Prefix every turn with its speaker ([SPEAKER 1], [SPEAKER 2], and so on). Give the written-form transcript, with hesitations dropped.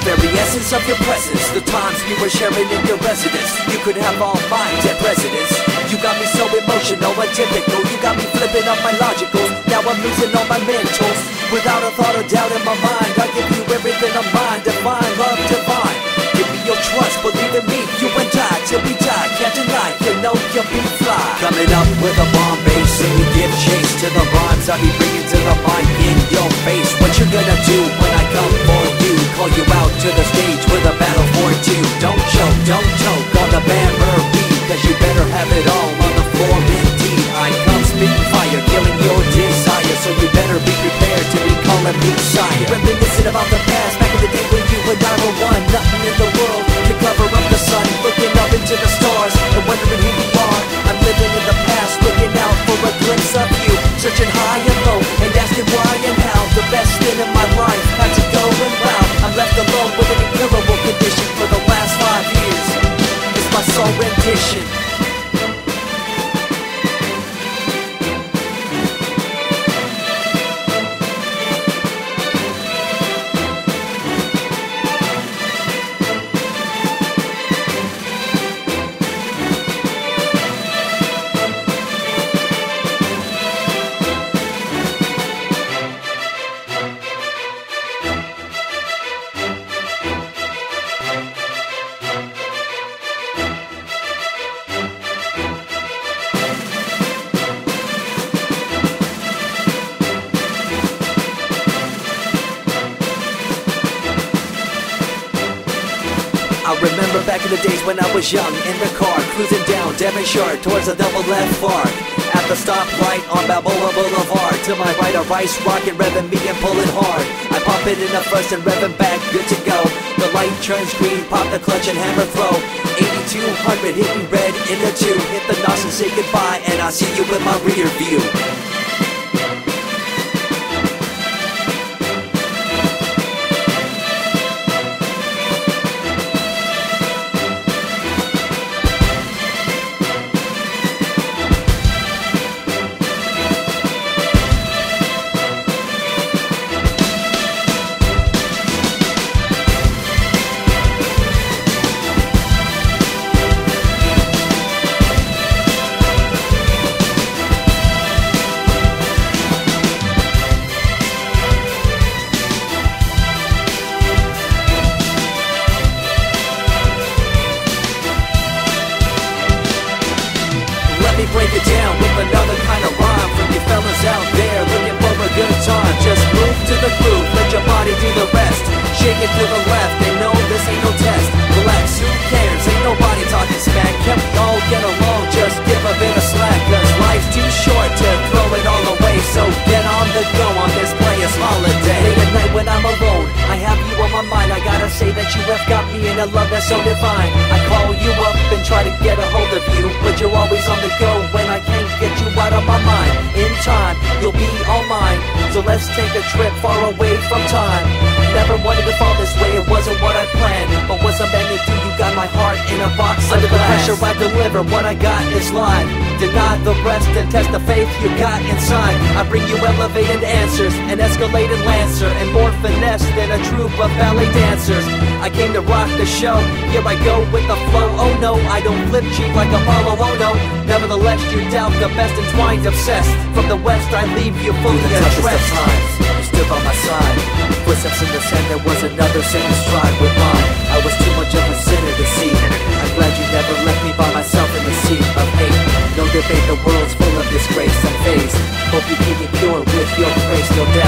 [SPEAKER 1] very essence of your presence, the times we were sharing in your residence. You could have all my dead presidents. You got me so emotional, atypical. You got me flipping up my logicals. Now I'm losing all my mentals. Without a thought or doubt in my mind, I give you everything of mine. Divine, love divine. Give me your trust, believe in me. You and I, till we die, can't deny. You know you'll be fly. Coming up with a bomb bass, and you give chase to the rhymes I be bringing to the mic in your face. What you gonna do when I come for you? Call you out to the stage with a battle for two. Don't choke on the band beat, cause you better have it all on the floor indeed. I come spitting fire, killing your desire, so you better be prepared to be calling me sire. Reminiscing about the past, back in the day when you and I were one. Nothing in the world can cover up the sun, looking up into the stars and wondering who we are. I'm living in the past, looking out for a glimpse of you, searching high and low and asking why and how. The best thing in my life had to go and round. I'm left alone with an incurable condition for the last 5 years. It's my soul rendition. I remember back in the days when I was young, in the car, cruising down Devonshire towards the double left fork. At the stoplight on Balboa Boulevard, to my right a rice rocket revving me and pulling hard. I pop it in the first and revving back, good to go. The light turns green, pop the clutch and hammer throw. 8200 hitting red in the 2. Hit the NOS and say goodbye, and I see you in my rear view. Let me break it down with another kind of rhyme from you fellas out there looking for a good time. Just move to the groove, let your body do the rest. Shake it to the left, and no, this ain't no test. Relax, who cares? Ain't nobody talking smack. Can we all get along? Just give a bit of slack, cause life's too short to throw it all away. So get on the go on this player's holiday. Late at night when I'm alone, I have you on my mind. I gotta say that you have got me in a love that's so divine. I call you up and try to get a hold of you, but you're always on the go when I can't get you out of my mind. In time, you'll be all mine, so let's take a trip far away from time. Never wanted to fall this way, it wasn't what I planned, but once I'm meant to do, you got my heart in a box. Under the pressure I deliver, what I got is live. Deny the rest and test the faith you got inside. I bring you elevated answers, an escalated lancer, and more finesse than a troupe of ballet dancers. I came to rock the show, here I go with the flow. Oh no, I don't flip cheap like Apollo, oh no. Nevertheless, you doubt the best entwined, obsessed. From the west, I leave you fully addressed. You stood by my side, footsteps in the sand, there was another single stride with mine. I was too much of a sinner to see. I'm glad you never left me by myself in the sea of hate. No debate, the world's full of disgrace and face. Hope you keep me pure with your grace, no doubt.